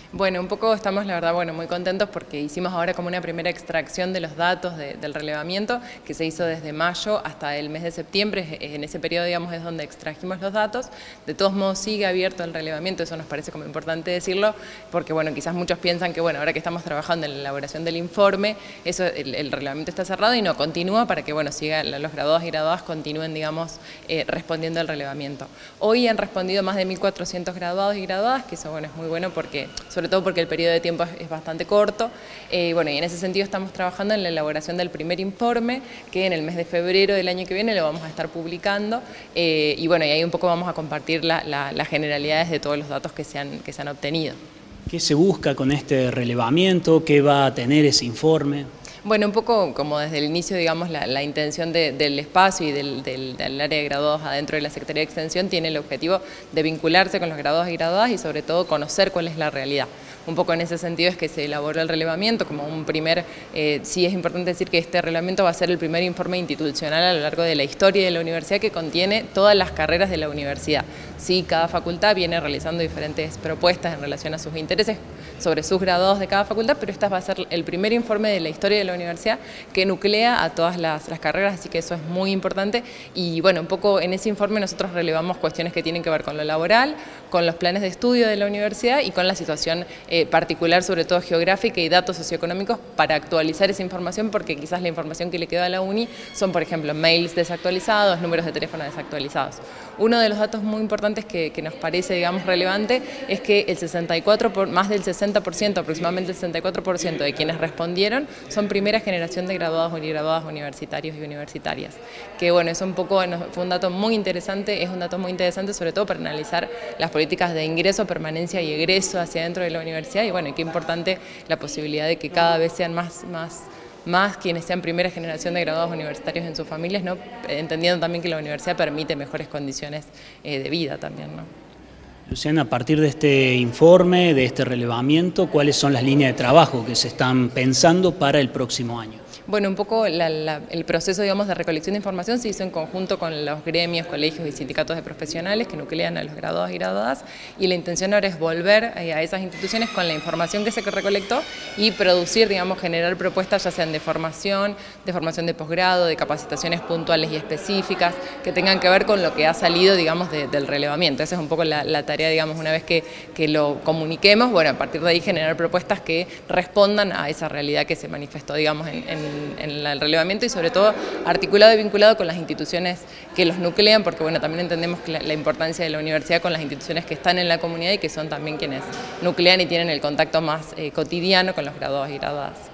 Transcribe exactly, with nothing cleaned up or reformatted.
Bueno, un poco estamos, la verdad, bueno, muy contentos porque hicimos ahora como una primera extracción de los datos de, del relevamiento que se hizo desde mayo hasta el mes de septiembre. En ese periodo, digamos, es donde extrajimos los datos. De todos modos, sigue abierto el relevamiento, eso nos parece como importante decirlo, porque, bueno, quizás muchos piensan que, bueno, ahora que estamos trabajando en la elaboración del informe, eso, el, el relevamiento está cerrado y no continúa para que, bueno, siga, los graduados y graduadas continúen, digamos, eh, respondiendo al relevamiento. Hoy han respondido más de mil cuatrocientos graduados y graduadas, que eso, bueno, es muy bueno porque, sobre todo porque el periodo de tiempo es, es bastante corto. Eh, bueno, y en ese sentido estamos trabajando en la elaboración del primer informe, que en el mes de febrero del año que viene lo vamos a estar publicando. Eh, y bueno, y ahí un poco vamos a compartir la, la, las generalidades de todos los datos que se han, que se han obtenido. ¿Qué se busca con este relevamiento? ¿Qué va a tener ese informe? Bueno, un poco como desde el inicio, digamos, la, la intención de, del espacio y del, del, del área de graduados adentro de la Secretaría de Extensión tiene el objetivo de vincularse con los graduados y graduadas y sobre todo conocer cuál es la realidad. Un poco en ese sentido es que se elaboró el relevamiento como un primer, eh, sí es importante decir que este relevamiento va a ser el primer informe institucional a lo largo de la historia de la universidad que contiene todas las carreras de la universidad. Sí, cada facultad viene realizando diferentes propuestas en relación a sus intereses sobre sus graduados de cada facultad, pero este va a ser el primer informe de la historia de la universidad que nuclea a todas las, las carreras, así que eso es muy importante. Y bueno, un poco en ese informe nosotros relevamos cuestiones que tienen que ver con lo laboral, con los planes de estudio de la universidad y con la situación eh, particular, sobre todo geográfica y datos socioeconómicos para actualizar esa información, porque quizás la información que le queda a la uni son, por ejemplo, mails desactualizados, números de teléfono desactualizados. Uno de los datos muy importantes que, que nos parece, digamos, relevante es que el sesenta y cuatro por, más del sesenta por ciento, aproximadamente el sesenta y cuatro por ciento de quienes respondieron son primera generación de graduados y graduadas universitarios y universitarias. Que bueno, es un poco, fue un dato muy interesante, es un dato muy interesante sobre todo para analizar las políticas de ingreso, permanencia y egreso hacia dentro de la universidad y bueno, y qué importante la posibilidad de que cada vez sean más, más más quienes sean primera generación de graduados universitarios en sus familias, ¿no? Entendiendo también que la universidad permite mejores condiciones eh, de vida también, ¿no? Luciana, a partir de este informe, de este relevamiento, ¿cuáles son las líneas de trabajo que se están pensando para el próximo año? Bueno, un poco la, la, el proceso, digamos, de recolección de información se hizo en conjunto con los gremios, colegios y sindicatos de profesionales que nuclean a los graduados y graduadas, y la intención ahora es volver a esas instituciones con la información que se recolectó y producir, digamos, generar propuestas ya sean de formación, de formación de posgrado, de capacitaciones puntuales y específicas que tengan que ver con lo que ha salido, digamos, de, del relevamiento. Esa es un poco la, la tarea, digamos, una vez que, que lo comuniquemos, bueno, a partir de ahí generar propuestas que respondan a esa realidad que se manifestó, digamos, en, en en el relevamiento y sobre todo articulado y vinculado con las instituciones que los nuclean, porque bueno, también entendemos que la, la importancia de la universidad con las instituciones que están en la comunidad y que son también quienes nuclean y tienen el contacto más eh, cotidiano con los graduados y graduadas.